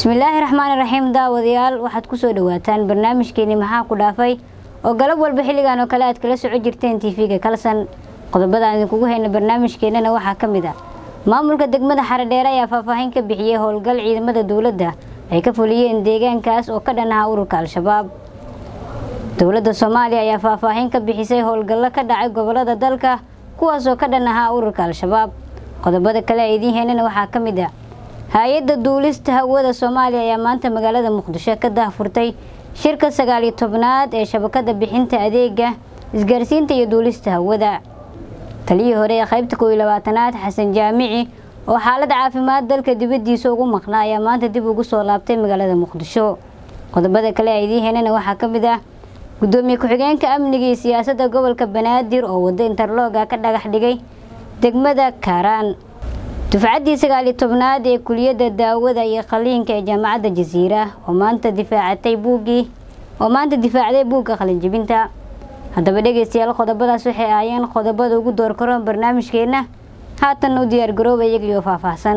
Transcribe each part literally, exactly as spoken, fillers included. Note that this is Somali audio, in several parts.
بسم الله الرحمن الرحيم داوديال waxaad ku soo dhawaataan barnaamijkeeni maxaa ku dhaafay oo galab walba xilligan oo kale aad kala soo jirteen T V-ga kalsan qodobada aan kugu hayna barnaamijkeenana waxa kamid ah maamulka degmada Xaradheer ayaa faahfaahin ka bixiyay howlgal ciidamada dawladda ay ka fuliyeen deegaankaas oo ka dhanaha ururka Al-Shabaab dawladda Soomaaliya ayaa faahfaahin ka bixisay howlgal ka dhacay gobolada dalka kuwaas oo ka dhanaha ururka Al-Shabaab qodobada kale ee idin heynana waxa kamid ah hay'adda duulista hawada Soomaaliya ayaa maanta magaalada Muqdisho ka daahfurtay shirka sagaal iyo tobnaad ee shabakada bixinta adeega isgaarsiinta iyo duulista hawada taliyii hore ee qaybta koob iyo labaatanaad Xasan Jaamici oo xaalad caafimaad dalka dibadiisa ugu maqnaa ayaa maanta dib ugu soo laabtay magaalada Muqdisho qodobada kale ee idin heynana waxa kamid ah gudoomiye ku-xigeenka amniga iyo siyaasadda gobolka Banaadir oo wada interlooga ka dhagax dhigay degmada Karaan dufcadii sagaal iyo tobnaad ee kuliyada daawada iyo qaliinka ee jaamacadda Jazeera oo maanta difaacatay buugi oo maanta difaacday buugga qalin jabinta haddaba dhageystayaal qodobadaas waxay aayeen qodobada ugu door karoon barnaamijkeena haatan u diyaar garoobay iyaga oo faahfaahsan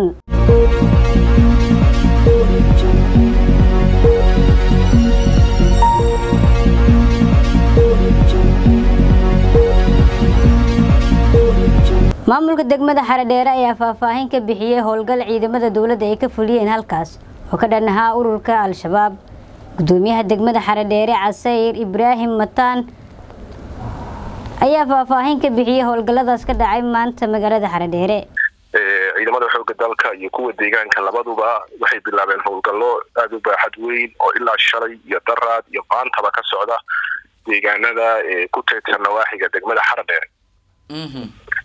maamulka degmada Xaradheer ayaa faahfaahin ka bixiyay howlgal ciidamada dawladda ay ka fuliyeen halkaas oo ka dhanaha ururka Al-Shabaab gudoomiyaha degmada Xaradheer Casayr Ibrahim Mataan ayaa faahfaahin ka bixiyay howlgaladaas ka dhacay maanta magaalada Xaradheer ee ciidamada xoogga dalka iyo kuwa deegaanka labaduba waxay bilaabeen howlgallo aad u baaxad weyn oo ilaa shalay iyo daraad iyo maantaba ka socda deegaanada ee ku teedsan nawaaxiga degmada Xaradheer mhm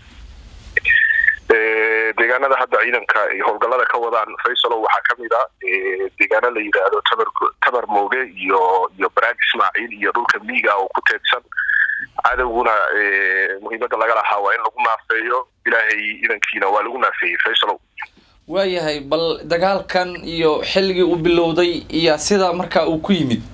deegaanada hadda ciidanka iyo howlgallada ka wadaan Faysal waxa kamid ah deegaano la yiraahdo tabar tabar mooge iyo iyo Baraag Ismaaciil iyo dhulka miiga oo ku teedsan cadawguna muhiimada laga lahaa waa in lagu naafeeyo ilaahay idankiina waa lagu naafeeyay Faysal waayahay bal dagaalkan iyo xilligii uu bilowday iyo sida marka uu ku yimid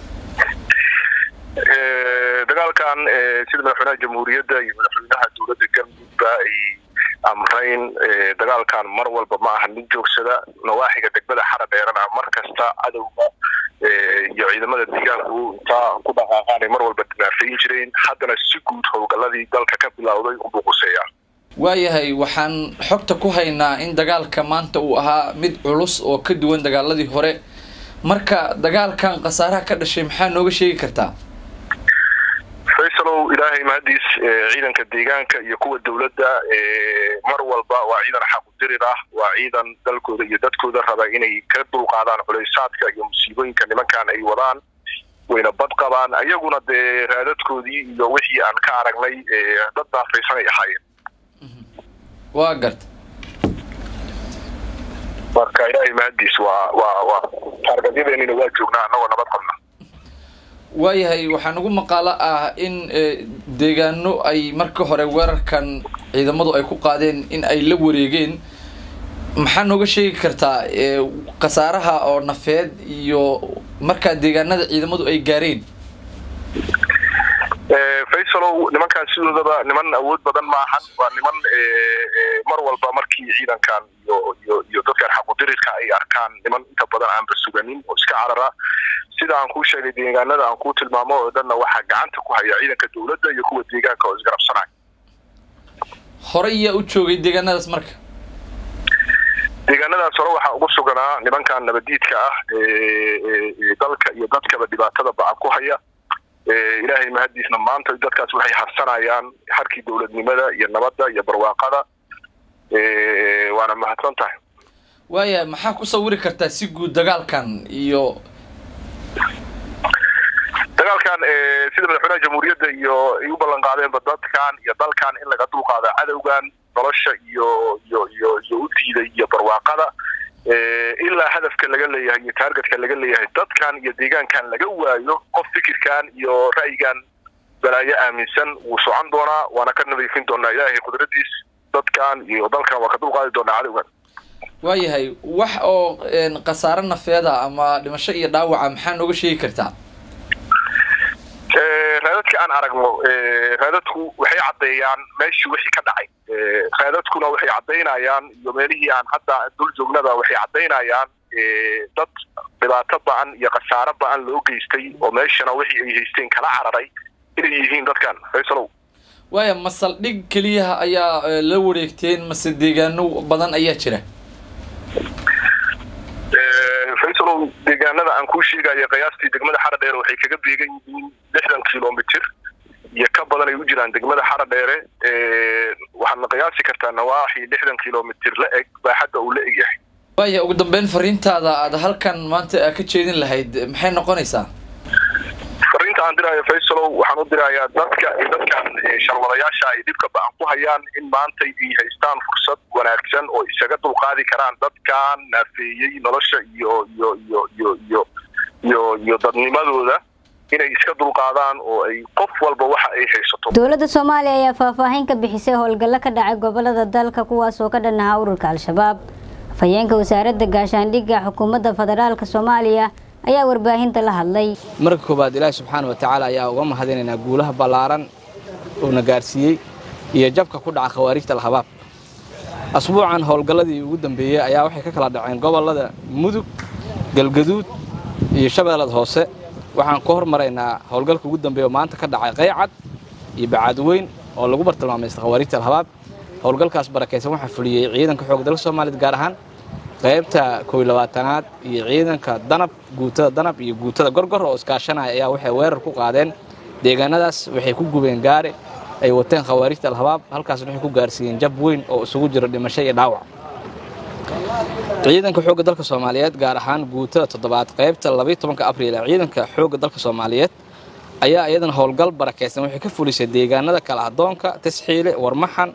ee dagaalkan sida madaxweynaha jamhuuriyadda iyo madaxweynaha dawladda galmudug ay amrayn dagaalkan mar walba ma aha mid joogsada nawaaxiga degmada Xaradheerana mar kasta cadawga iyo ciidamada deegaanku inta ku dhaqaaqaan mar walba dinaafin jireen haddana si guud howlgaladii dalka ka bilowday u buuqseeya waayahay waxaan xogta ku haynaa in dagaalka maanta uu ahaa mid culus oo ka duwan dagaaladii hore marka dagaalkan qasaaraha ka dhashay maxaa nooga sheegi kartaa Faysal ilaahay mahadiis ciidanka deegaanka iyo kuwa dawladda mar walba waa ciidan xaq u dirir ah waa ciidan dalkooda iyo dadkooda raba inay ka dulqaadaan culaysaadka iyo musiibooyinka nimankan ay wadaan wayna bad qabaan ayaguna de raadadkoodii iyo wixii aan ka aragnay dad daafaysan ay ahaayeen waa gart marka ilaahay mahadiis waa waa waa targadeenina waa joognaa anagoo nabad qabna waayahay waxaan ugu maqaalo ah in deegaano ay marka hore weerarkan ciidamadu ay ku qaadeen in ay la wareegeen maxaa nooga sheegi kartaa qasaaraha oo nafeed iyo marka deegaanada ciidamadu ay gaareen ee Faysal nimankan sidoodaba niman awood badan ma ahan waa niman mar walba markii ciidankan iyo iyo iyo dadka xaq u dirirka ay arkaan niman inta badan aan basuganin oo iska carara sida aan ku sheegay deegaanada aan ku tilmaamo oo dhanna waxa gacanta ku haya ciidanka dawladda iyo kuwa deegaanka oo isgarabsanay hore iyo u joogay deegaanadaas marka deegaanadaas hore waxa ugu suganaa nimankan nabadiidka ah ee dalka iyo dadkaba dhibaatada bacad ku haya ee ilaahay mahadiisna maanta dadkaas waxay harsanayaan harkii dawladnimada iyo nabadda iyo barwaaqada ee waana mahadsan tahay waaya maxaa ku sawiri kartaa si guud dagaalkan iyo dagaalkan ee sida madaxweynaha jamhuuriyadda iyo ay u ballan qaadeen dadkan iyo dalkan in laga dulqaado cadawgan nolosha iyo iyo iyo iyo u diiday iyo barwaaqada ee ilaa hadafka laga leeyahay iyo targetka laga leeyahay dadkan iyo deegaankan laga waayo qof fikirkan iyo ra'yigan balaayo aaminsan uu socon doonaa waana ka nadiifin doonaa ilaahay qudradiis dadkan iyo dalkan waa ka dulqaadi doonaa cadawgan waayahay wax oo qasaaro nafeeda ama dhimasho iyo dhaawaca maxaa nooga sheegi kartaa ee raadadka aan aragno ee raadadku waxay cadeeyaan meeshii wixii ka dhacay ee raadadkuna waxay cadeynayaan iyo meelihii aan hadda dul joognaba waxay cadeynayaan dad dhibaato ba'an iyo khasaaro ba'an loo geystay oo meeshana wixii ay haysteen kala cararay inay yihiin dadkan Faysalow waya masal dhig kaliya ayaa la wareegteen mase deegaano badan ayaa jira Faysalow deegaanada aan ku sheegayo qiyaastii degmada Xaradheer waxay kaga beegan yihiin lixdan kiiloomitir iyo ka badan ay u jiraan degmada Xaradheere ee waxaan qiyaasi kartaa nawaaxi lixdan kiiloomitir la eg baaxadda uu la eg yahay waya ugu dambeyn fariintaada aad halkan maanta ka jeedin lahayd maxay noqonaysaa fariinta aan diraayo Faysalow waxaan u dirayaa dadka dadkan sharwadayaasha ay dibka baan ku hayaan in maanta ay haystaan fursad wanaagsan oo isaga dulqaadi karaan dadkan naafeeyay nolosha iyo iyo iyo iyo iyo iyo dadnimadooda inay iska dulqaadaan oo ay qof walba waxa ay haysato dawladda Soomaaliya ayaa faahfaahin ka bixisay howlgalla ka dhacay gobolada dalka kuwaas oo ka dhanaha ururka Al-Shabaab afayeenka wasaaradda gaashaandhigga xukuumadda federaalka Soomaaliya ayaa warbaahinta la hadlay marka koobaad Ilaahay subxaanahu wa ta'ala ayaa uga mahadinaynaa guulaha balaaran oo na gaarsiiyay iyo jabka ku dhaca khawaarijta Al-Shabaab asbuucan howlgalladii ugu dambeeyay ayaa waxay ka kala dhaceen gobolada Mudug Galgaduud iyo Shabeellada Hoose waxaan ku hormaraynaa howlgalka ugu dambeeyo maanta ka dhacay Qaycad iyo Bacadweyn oo lagu bartilmaameystay khawaarijta Al-Shabaab howlgalkaas barakeysan waxa fuliyay ciidanka xoogga dalka Soomaaliyeed gaar ahaan qaybta kow iyo labaatanaad iyo ciidanka danab guutada danab iyo guutada gorgor oo iskaashanaya ayaa waxay weerar ku qaadeen deegaanadaas waxay ku gubeen gaari ay wateen khawaarijta Al-Shabaab halkaas waxay ku gaarsiiyeen jab weyn oo isugu jira dhimasho iyo dhaawac ciidanka xoogga dalka Soomaaliyeed gaar ahaan guutada toddobaad qaybta laba iyo tobanka Abriil ciidanka xoogga dalka Soomaaliyeed ayaa iyadana howlgal barakeysan waxay ka fulisay deegaanada kala adoonka Tasxiile Warmaxan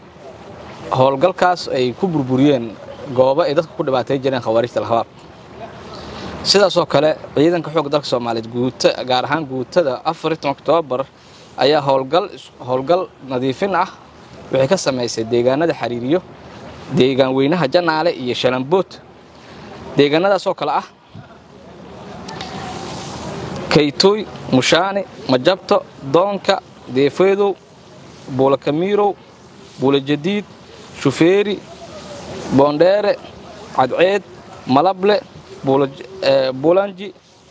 howlgalkaas ay ku burburiyeen goobo ay dadku ku dhibaatay jireen khawaarijta Al-Shabaab sidaas oo kale ciidanka xoogga dalka Soomaaliyeed guuta gaar ahaan guutada afar iyo tobanka Oktoobar ayaa howlgal howlgal nadiifin ah waxay ka sameysay deegaanada Xariiriyo deegaan weynaha Janaale iyo Shalambood deegaanadaas oo kale ah Kaytoy Mushaani Majabto Doonka Deefeedo Boolakamiiro Boolajadiid Shufeeri Boondere Cadceed Malable Bulanji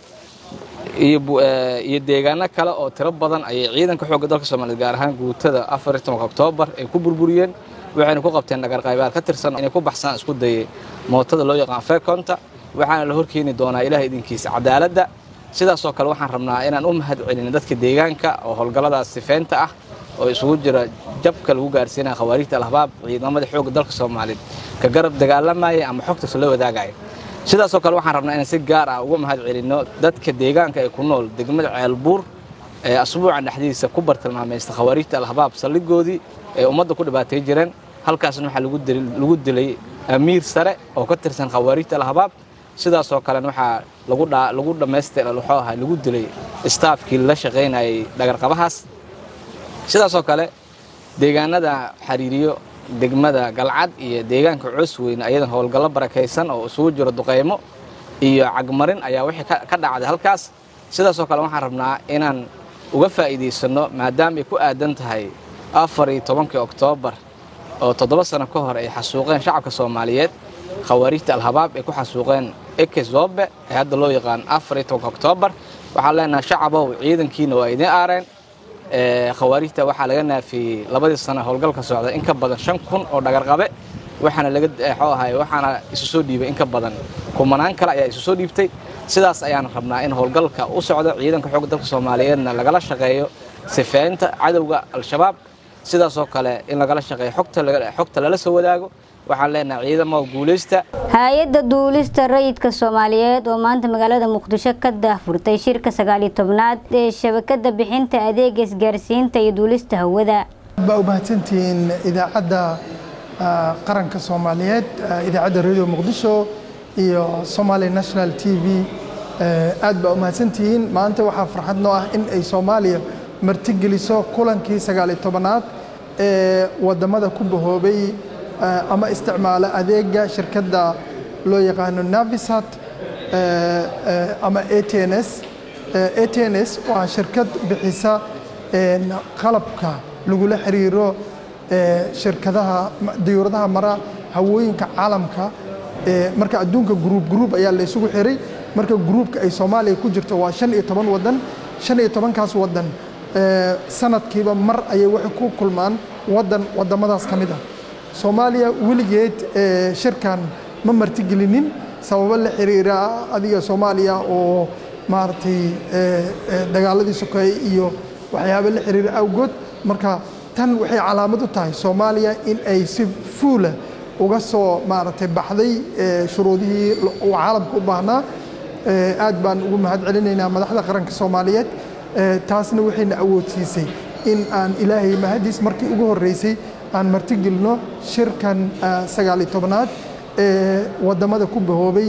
iyo iyo deegaano kale oo tiro badan ay ciidanka xoogga dalka Soomaaliyeed gaar ahaan guutada afar iyo tobanka Oktoobar ay ku burburiyeen waxayna ku qabteen nagar qaybaad ka tirsan inay ku baxsan isku dayay mootada loo yaqaan Fekonta waxaana la horkeeni doonaa Ilaahay idinkiisa cadaaladda sidaas oo kale waxaan rabnaa inaan u mahad celino dadka deegaanka oo howlgalladaas sifeynta ah oo isugu jira jabka lagu gaarsiinay khawaarijta Al-Shabaab ciidamada xoogga dalka Soomaaliyeed ka garab dagaalamaya ama xogta la wadaagay sidaas oo kale waxaan rabnaa in si gaar ah uga mahad celino dadka deegaanka ay ku nool degmada Ceelbuur ee asbuucan dhaxdiisa ku bartilmaameystay khawaarijta Al-Shabaab saldhigoodii ee ummadda ku dhibaatay jireen halkaasna waxa lagu dilay lagu dilay amiir sare oo ka tirsan khawaarijta Al-Shabaab sidaas oo kale waxa lagu lagu dhameystiray waxa lagu dilay staafkii la shaqeynayay dhagarqabahaas sidaas oo kale deegaanada Xariiriyo degmada Galcad iyo deegaanka Cusweyn ayadan howlgallo barakeysan oo isugu jira duqeymo iyo cagmarin ayaa wixii ka dhacday halkaas sidaas oo kale waxaan rabnaa inaan uga faa'iideysano maadaama ay ku aadan tahay afar iyo tobanka Oktoobar oo toddoba sano ka hor ay xasuuqeen shacabka Soomaaliyeed khawaarijta Al-Shabaab ay ku xasuuqeen Ekezobe ee hadda loo yaqaan afar iyo tobanka Oktoobar waxaan leenahay shacabow ciidankiina waa idin aareen ee khawaarijta waxa laga naafiyay labadii sano howlgalka socda in ka badan shan kun oo dhagarqabe waxaana laga xoohay waxaana isu soo dhiibay in ka badan kumanaan kale ayaa isu soo dhiibtay sidaas ayaan rabnaa in howlgalka u socdo ciidanka xoogga dalka Soomaaliyeedna lagala shaqeeyo sifeynta cadawga Al-Shabaab sidaas oo kale in lagala shaqeeyo xogta xogta lala soo wadaago waxaan leenahay ciidamada guuleysta hay'adda duulista rayidka Soomaaliyeed oo maanta magaalada Muqdisho ka daahfurtay shirka sagaal iyo tobnaad ee shabakada bixinta adeegga isgaarsiinta iyo duulista hawada ba u mahadsantiin idaacadda qaranka Soomaaliyeed idaacadda Radio Muqdisho iyo Somali National T V aad ba u mahadsantiin maanta waxa farxad noo ah in ay Soomaaliya martigeliso kulankii sagaal iyo tobnaad ee wadamada ku bahoobay ama isticmaala adeegga shirkadda loo yaqaan Navisat ama A T N S A T N S waa shirkad bixisa qalabka lagu la xiriiro shirkadaha diyuuradaha mara hawooyinka caalamka marka adduunka group group ayaa la isugu xiray marka groupka ay Soomaaliya ku jirto waa shan iyo toban wadan shan iyo toban kaas wadan sanadkiiba mar ayay wax ku kulmaan wadan wadamadaas kamid ah Soomaaliya wiligeed shirkan ma martigelinin sabab la xiriira adiga Soomaaliya oo maartay dagaaladii sokeeye iyo waxyaabo la xiriira awgood marka tan waxay calaamad u tahay Soomaaliya in ay si fuula uga soo maartay baxday shuruudihii oo caalamku u baahnaa aad baan ugu mahad celinaynaa madaxda qaranka Soomaaliyeed taasna waxayna awoodsiisay in aan ilaahay mahadiis markii ugu horeysay aan martigelino shirkan sagaal iyo tobnaad ee wadamada ku bahoobay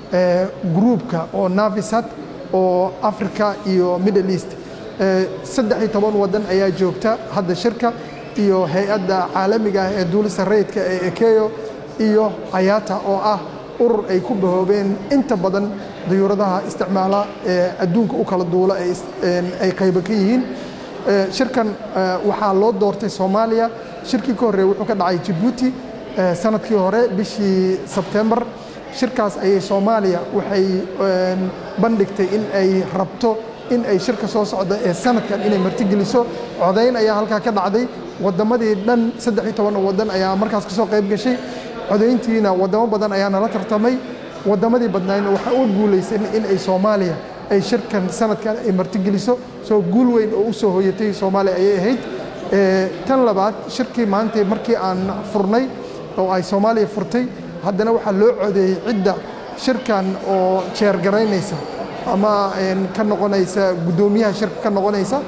groupka oo Navisat oo Africa iyo Middle East saddex iyo toban wadan ayaa joogta hadda shirka iyo hay'adda caalamiga ah ee duulista rayidka ee Ekeyo iyo Ayata oo ah urur ay ku bahoobeen inta badan diyuuradaha isticmaala ee adduunka u kala duula ay qayb ka yihiin shirkan waxaa loo doortay Soomaaliya shirkii ka horeeyay wuxuu ka dhacay Djibouti sanadkii hore bishii September shirkaas ay Soomaaliya waxay bandhigtay in ay rabto in ay shirka soo socdo ee sanadkan inay martigeliso codayn ayaa halka ka dhacday wadamadii dhan saddex iyo toban wadan ayaa markaas ka soo qayb gashay codayntiina wadamo badan ayaa nala tartamay wadamadii badnaayna waxa uu guuleysay in ay Soomaaliya ay shirkan sanadkan ay martigeliso soo guul weyn oo u soo hooyatay Soomaaliya ay ahayd tan labaad shirkii maanta markii aan furnay oo ay Soomaaliya furtay haddana waxa loo codeeyay cidda shirkan oo chair garaynaysa ama ka noqonaysa gudoomiyaha shirka ka noqonaysa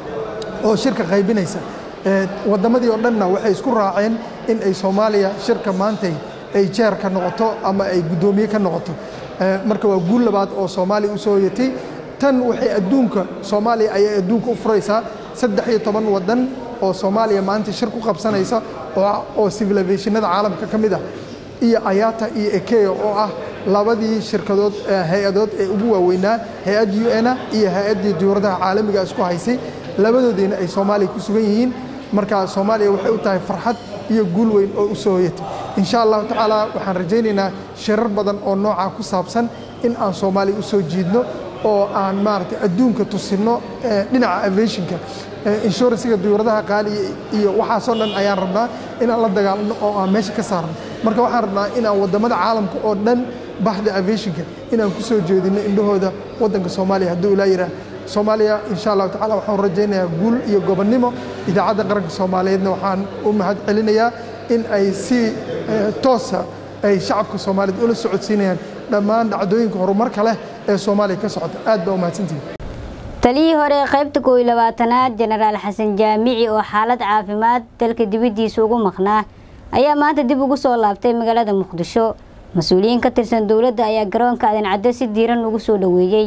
oo shirka qaybinaysa wadamadii oo dhanna waxay isku raaceen in ay Soomaaliya shirka maanta ay chair ka noqoto ama ay gudoomiye ka noqoto marka waa guul labaad oo Soomaaliya u soo yeetay tan waxay adduunka Soomaaliya ay adduunka u furaysaa saddex iyo toban wadan oo Soomaaliya maanta shir ku qabsanaysa oo civilizationada caalamka kamid ah iyo Ayata iyo Ekeyo oo ah labadii shirkadood hay'adood ee ugu waaweynaa hay'adda U N iyo hay'adda diyuuradaha caalamiga isku haysay labadoodina ay Soomaaliya ku sugan yihiin marka Soomaaliya waxay u tahay farxad iyo guul weyn oo u soo yeetay insha Allah taala waxaan rajaynaynaa shirar badan oo nooca ku saabsan in aan Soomaaliya u soo jiidno oo aan maartay adduunka tusino dhinaca aviationka insurance-ga diyuuradaha qaali iyo waxa soo dhan ayaan rabnaa in aan la dagaalano oo aan meesha ka saarno marka waxaan rabnaa in aan wadamada caalamka oo dhan baxda aviationka in aan ku soo jeedino indhahooda wadanka Soomaaliya haddii uu ilaa Soomaaliya insha Allah taala waxaan rajaynayaa guul iyo gobonnimo idaacadda qaranka Soomaaliyeedna waxaan u mahad celinayaa in ay si toosa ay shacabka Soomaaliyeed ula socodsiinayaan dhammaan dhacdooyinka horumarka leh ee Soomaaliya ka socota aad baa u mahadsantihiin taliyii hore qaybta koob iyo labaatanaad Generaal Xasan Jaamici oo xaalad caafimaad dalka dibadiisa ugu maqnaa ayaa maanta dib ugu soo laabtay magaalada Muqdisho mas'uuliyiin ka tirsan dawladda ayaa garoonka Aadan Cadde si diiran ugu soo dhaweeyay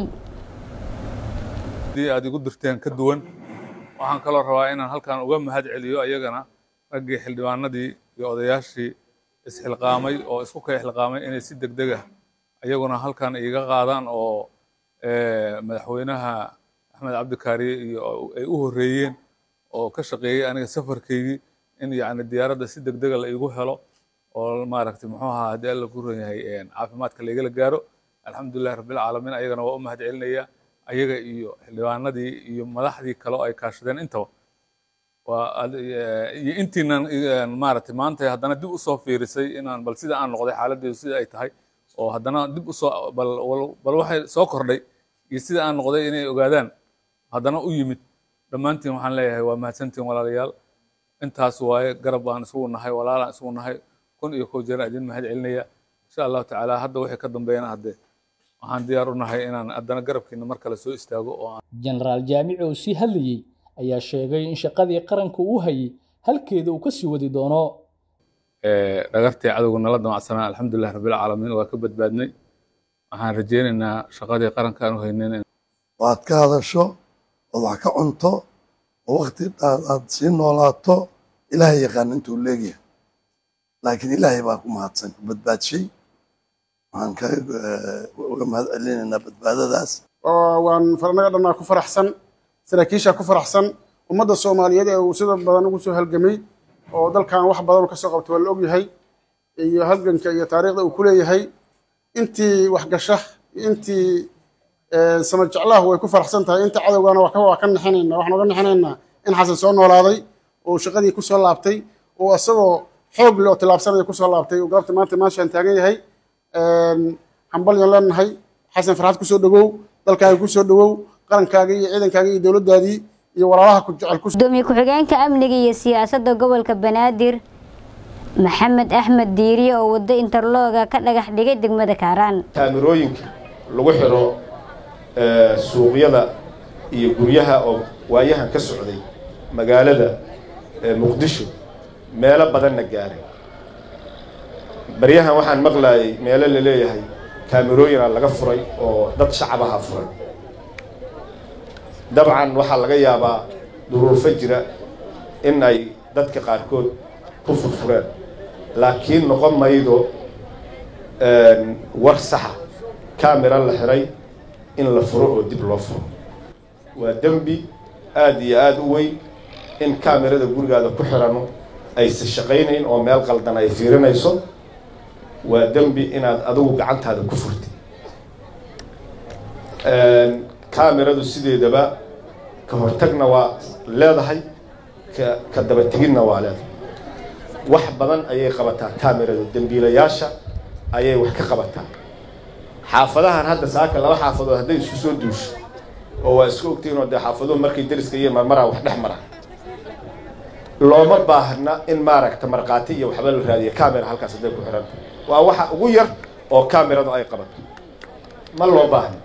dii aad igu dirteen ka duwan waxaan kala rabaa inaan halkan uga mahad celiyo ayagana raggii xildhibaanadii iyo odayaashii isxilqaamay oo isku kay xilqaamay inay si degdeg ah ayaguna halkan iga qaadaan oo madaxweynaha Axmed Cabdi Kaariye iyo ay u horeeyeen oo ka shaqeeyay aniga safarkaygii in yaani diyaaradda si degdeg ah la igu helo oo maaragtay muxuu ahaa hadii alla ku ron yahay caafimaadka la igala gaaro alxamdulillaah rabbil caalamiin ayagana waa u mahad celinaya ayaga iyo xildhibaanadii iyo madaxdii kale oo ay kaashadeen intaba waa iyo intiinan maaragtay maanta haddana dib u soo fiirisay inaan bal sida aan noqday xaaladdeedu sida ay tahay oo haddana dib u soo bal bal waxay soo kordhay iyo sida aan noqday inay ogaadaan haddana u yimid dhammaantiin waxaan leeyahay waa mahadsantiin walaalayaal intaas waaye garab aan isugu nahay walaalaan isugu nahay kun iyo kow jeer idin mahad celinaya insha allahu tacaala hadda waxay ka dambeeyana haddee waxaan diyaar u nahay inaan haddana garabkiina mar kale soo istaago oo Generaal Jaamici oo sii hadlayay ayaa sheegay in shaqadii qaranka uu hayay halkeeda uu ka sii wadi doono ee dhagartii cadawga nala damacsanaa alxamdulillaah rabbil caalamiin waa ka badbaadnay waxaan rajaynaynaa shaqadii qaranka aan u haynay waad ka hadasho oo wax ka cunto oo waqti aad sii noolaato ilaahay yaqaan intuu leeyahay laakiin ilaahay baa ku mahadsan badbaadshay waxaan ka uga mahad celinaynaa badbaadadaas waan farnaga dhanaa ku faraxsan saraakiisha ku faraxsan ummadda Soomaaliyeed ee uu sida badan ugu soo halgamay oo dalkan wax badan ka soo qabtay waa la og yahay iyo halganka iyo taariikhda uu ku leeyahay intii wax gasha intii sama jeclaha way ku faraxsan tahay inta cadowgana wax ka waa ka naxinaynaa waxaan uga naxinaynaa in xasan soo noolaaday oo shaqadii ku soo laabtay oo asagoo xoog leh oo tilaabsanaya ku soo laabtay oo goobta maanta maashaan taagan yahay hambalyan leenahay xasan farxad ku soo dhawow dalkaaga ku soo dhawow qarankaaga iyo ciidankaaga iyo dowladdaadii iyo walaalaha ku jecel ku gudoomiye ku-xigeenka amniga iyo siyaasadda gobolka Banaadir Maxamed Axmed Diiriye oo wada interlooga ka dhagax dhigay degmada Kaaraan kaamirooyinka lagu xiro suuqyada iyo guryaha oo waayahan ka socday magaalada Muqdisho meelo badan na gaaray baryahan waxaan maqlaayay meelo la leeyahay kaamirooyin laga furay oo dad shacabaha furay dabcan waxa laga yaabaa duruufo jira in ay dadka qaarkood ku furfureen laakiin noqon maydo war saxa kaamira la xiray in la furo oo dib loo furo waa dembi aad iyo aad u weyn in kaamirada gurigaada ku xirano aysan shaqaynayn oo meel qaldan ay fiirinayso waa dembi inaad adigu gacantaada ku furtid kaamiradu sideedaba ka hortagna waa leedahay ka ka daba tegidna waa leedahay wax badan ayay qabataa kaamiradu dembiilayaasha ayay wax ka qabataa xaafadahan hadda saaka laba xaafadood hadday isku soo duusho oo waa isku ogtiin oo dee xaafaduhu markay dariska iyo marmaraa wax dhex mara looma baahna in maaragta marqaati iyo waxba la raadiyo kaamira halkaas hadday ku xiran waa waxa ugu yar oo kaamiradu ay qabato ma loo baahna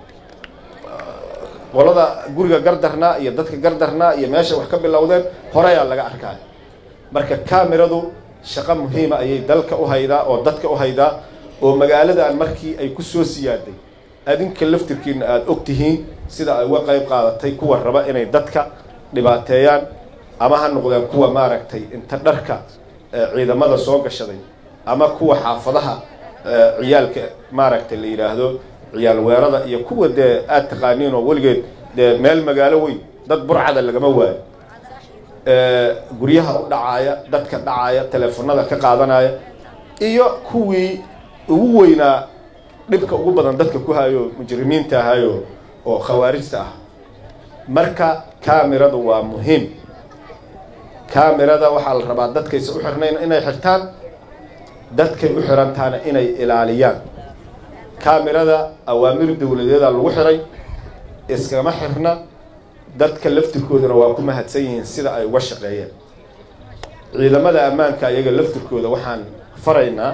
qolada guriga gardarnaa iyo dadka gardarnaa iyo meesha wax ka bilowdeen hore ayaa laga arkaa marka kaamiradu shaqo muhiima ayay dalka u haydaa oo dadka u haydaa oo magaaladan markii ay ku soo siyaaday adinka laftirkiina aad og tihiin sida ay uga qayb qaadatay kuwa raba inay dadka dhibaateeyaan ama ha noqdeen kuwa maaragtay inta dharka ciidamada soo gashaday ama kuwa xaafadaha ciyaalka maaragtay la yiraahdo ciyaal weerada iyo kuwa dee aad taqaaniin oo weligeed dee meel magaalo weyn dad burcada lagama waayo guryaha u dhacaaya dadka dhacaaya teleefanada ka qaadanaya iyo kuwii ugu weynaa dhibka ugu badan dadka ku hayo mujrimiinta ahayo oo khawaarijta ah marka kaamiradu waa muhiim kaamirada waxaa la rabaa dadkaysa u xirnayn inay xirtaan dadkay u xirantaana inay ilaaliyaan kaamirada awaamir dawladeeda lagu xiray iskama xirna dadka laftirkoodana waa ku mahadsan yihiin sida ay uga shaqeeyeen ciidamada ammaanka iyaga laftirkooda waxaan faraynaa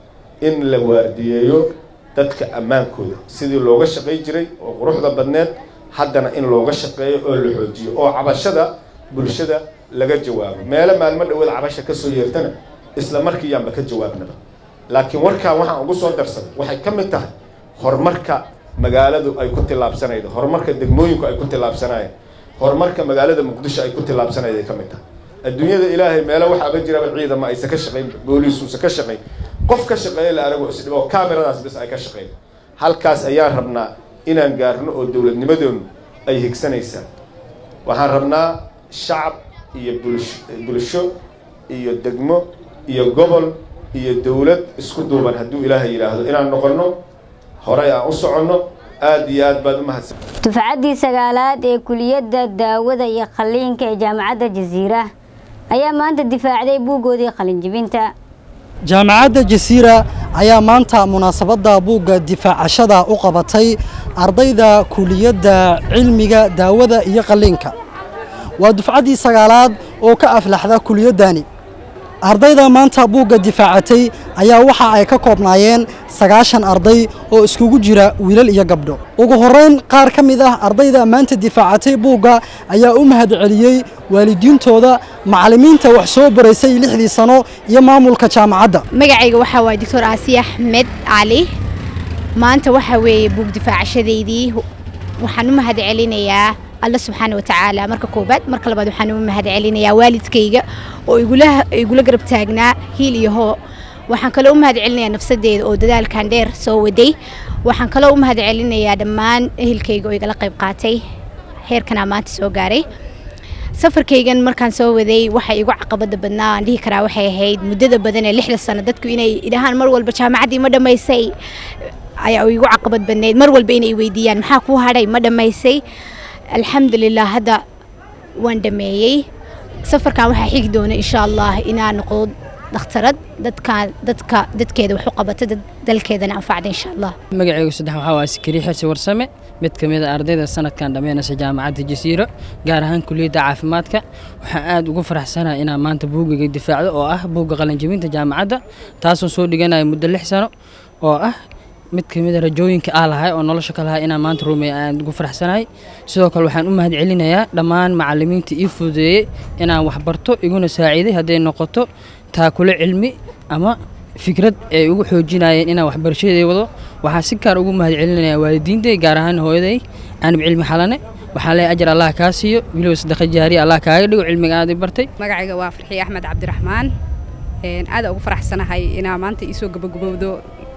in la waardiyeeyo dadka ammaankooda sidii looga shaqay jiray oo quruxda badneed haddana in looga shaqeeyo oo la xoojiyo oo cabashada bulshada laga jawaabo meelo maalmo dhaweed cabasha ka soo yeertana isla markii yaanba ka jawaabnaba laakiin warkaan waxaan ugu soo darsan waxay ka mid tahay horumarka magaaladu ay ku tilaabsanaydo horumarka degmooyinku ay ku tilaabsanayeen horumarka magaalada Muqdisho ay ku tilaabsanaydo ay ka mid tahay adduunyada ilaahay meelo waxaaba jiraba ciidamo aysan ka shaqayn booliisku ka shaqayn qof ka shaqeeya la arago isdhibo kaamiradaas bis ay ka shaqeyn halkaas ayaan rabnaa inaan gaarno oo dawladnimadeenu ay higsanaysaa waxaan rabnaa shacab iyo bulsho iyo degmo iyo gobol iyo dawlad isku duuban hadduu ilaahay yiraahdo inaan noqono hore aan u soconno aad iyo aad baad u mahadsan dufcadii sagaalaad ee kuliyadda daawada iyo qalliinka ee jaamacadda Jazeera ayaa maanta difaacday buugoodii qalin jibinta jaamacadda Jazeera ayaa maanta munaasabada buugga difaacashada u qabatay ardayda kuliyadda cilmiga daawada iyo qalliinka waa dufcadii sagaalaad oo ka aflaxda kuliyadani ardayda maanta buugga difaacatay ayaa waxa ay ka koobnaayeen sagaashan arday oo iskugu jira wiilal iyo gabdho ugu horeyn qaar ka mid ah ardayda maanta difaacatay buugga ayaa u mahadceliyay waalidiintooda macallimiinta wax soo baraysay lixdii sano iyo maamulka jaamacadda magacayga waxa waa Doctor Asiya Ahmed Ali maanta waxa weeye buug difaacashadeedii waxaan u mahadcelinayaa الله سبحانه وتعالى مركا كوباد مركا لباد وحانو مهد علينا والدكيغا oo igula igula garab taagnaa hiil iyo hoo waxaan kale u mahad celinayaa nafsadeeda oo dadaalkan dheer soo waday waxaan kale u mahad celinayaa dhammaan ehelkayga oo igala qayb qaatay heerkan maanta soo gaaray safarkaygan markaan soo waday waxa igu caqabada badnaa aan dhihi karaa waxay ahayd muddada badan ee lixda sano dadku inay idhahaan mar walba jaamacaddii ma dhammaysay ayaa igu caqabad badneyd mar walba inay weydiiyaan maxaa kuu hadhay ma dhammaysay alxamdulilah hadda waan dhameeyey safarkan waxaa xigi doona insha allah inaan noqdo dhakhtarad dadka dadka dadkeeda wax u qabata dalkeedana anfacda insha allah magacaygu saddex waxaa waa Sikri Xirsi Warsame mid ka mid ah ardayda sanadkan dhameynaysa jaamacadda Jasiiro gaar ahaan kulliyadda caafimaadka waxaan aad ugu faraxsanahay inaan maanta buugayga difaacdo oo ah buugga qalinjabinta jaamacadda taasoo soo dhiganaya muddo lix sano oo ah mid ka mid ah rajooyinka aan lahay oo nolosha ka lahay inaan maanta rumeeyo aan ugu faraxsanahay sidoo kale waxaan u mahad celinayaa dhammaan macallimiinta ii fududeeyay inaan wax barto iguna saaciiday hadday noqoto taakule cilmi ama fikrad ay ugu xoojinayeen inaan waxbarashadeeda wado waxaan si gaar ugu mahad celinayaa waalidiintay gaar ahaan hooyaday aanib cilmi xalane waxaan leeyahay ajar allah kaa siiyo weliba sadaqa jaariya allah kaaga dhigo cilmiga aad bartay magacayga waa Farxiye Axmed Cabdiraxmaan een aad ugu faraxsanahay inaan maanta isoo gabagabowdo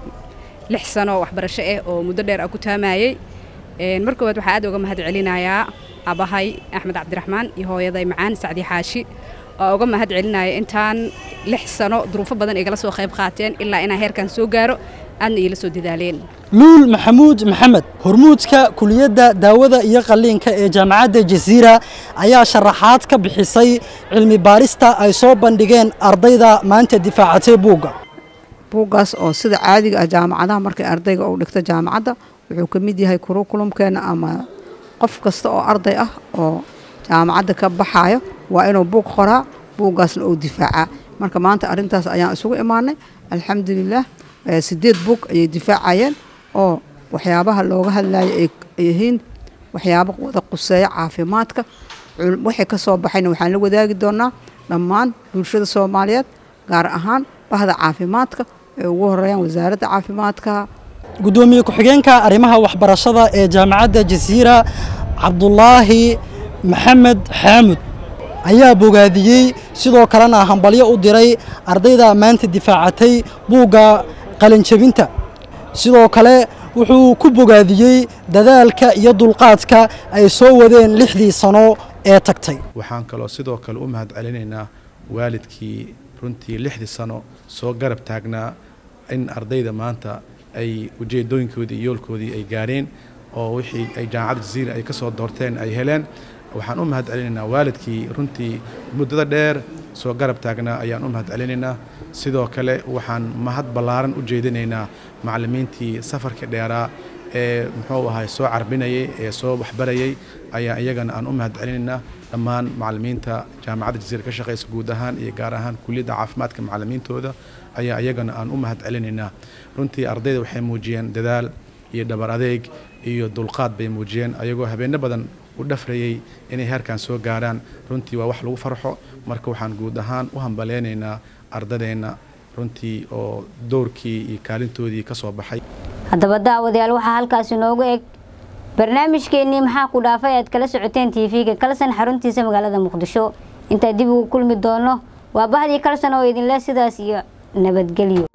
lix sano waxbarasho ah oo muddo dheer ah ku taamayay een markii hore waxa aad uga mahad celinayaa abahay Axmed Cabdiraxmaan iyo hooyaday macaan Sacdi Xaashi oo uga mahad celinaya intaan lix sano duruufo badan igala soo qayb qaateen ilaa inaan heerkan soo gaaro aadna ila soo dadaaleen luul maxamuud maxamed hormuudka kuliyadda daawada iyo qalliinka ee jaamacadda Jasiira ayaa sharaxaad ka bixisay cilmi baarista ay soo bandhigeen ardayda maanta difaacatay buugga buuggaas oo sida caadiga ah jaamacadaha markay ardayga uu dhigto jaamacadda wuxuu ka mid yahay curriculumkeena ama qof kasta oo arday ah oo jaamacadda ka baxayo waa inuu buug qoraa buuggaasna uu difaacaa marka maanta arintaas ayaan isugu imaanay alxamdulilah sideed buug ayay difaacayeen oo waxyaabaha looga hadlayo ay yihiin waxyaabo wada quseeya caafimaadka wixii ka soo baxayna waxaan la wadaagi doonaa dhammaan bulshada Soomaaliyeed gaar ahaan bahda caafimaadka ee ugu horeeyaan wasaaradda caafimaadka gudoomiye ku-xigeenka arrimaha waxbarashada ee jaamacadda Jasiira Cabdullaahi Maxamed Xaamud ayaa bogaadiyey sidoo kalena hambalyo u diray ardayda maanta difaacatay buugga qalinjabinta sidoo kale wuxuu ku bogaadiyey dadaalka iyo dulqaadka ay soo wadeen lixdii sano ee tagtay waxaan kaloo sidoo kale u mahad celinaynaa waalidkii runtii lixdii sano soo garab taagnaa in ardayda maanta ay ujeedooyinkoodii iyo yoolkoodii ay gaareen oo wixii ay jaamacadda Jasiira ay ka soo doorteen ay heleen waxaan u mahad celinaynaa waalidkii runtii muddada dheer soo garab taagnaa ayaan u mahad celinaynaa sidoo kale waxaan mahad ballaaran u jeedinaynaa macallimiintii safarka dheeraa ee muxuu ahay soo carbinayay ee soo waxbarayay ayaa iyagana aan u mahad celinaynaa dhammaan macallimiinta jaamacadda Jasiira ka shaqeysa guud ahaan iyo gaar ahaan kulliyadda caafimaadka macallimiintooda ayaa iyagana aan u mahad celinaynaa runtii ardayda waxay muujiyeen dadaal iyo dhabar adeeg iyo dulqaad bay muujiyeen ayagoo habeenno badan u dhafrayay inay heerkan soo gaaraan runtii waa wax lagu farxo marka waxaan guud ahaan u hambaleynaynaa ardadeena runtii oo doorkii iyo kaalintoodii ka soo baxay haddaba daawadayaal waxaa halkaas inoogu eg barnaamijkeennii maxaa ku dhaafay aad kala socoteen tv-ga Kalsan xaruntiisa magaalada Muqdisho inta dib ugu kulmi doono waa bahdii Kalsan oo idin leh sidaas iyo nabadgelyo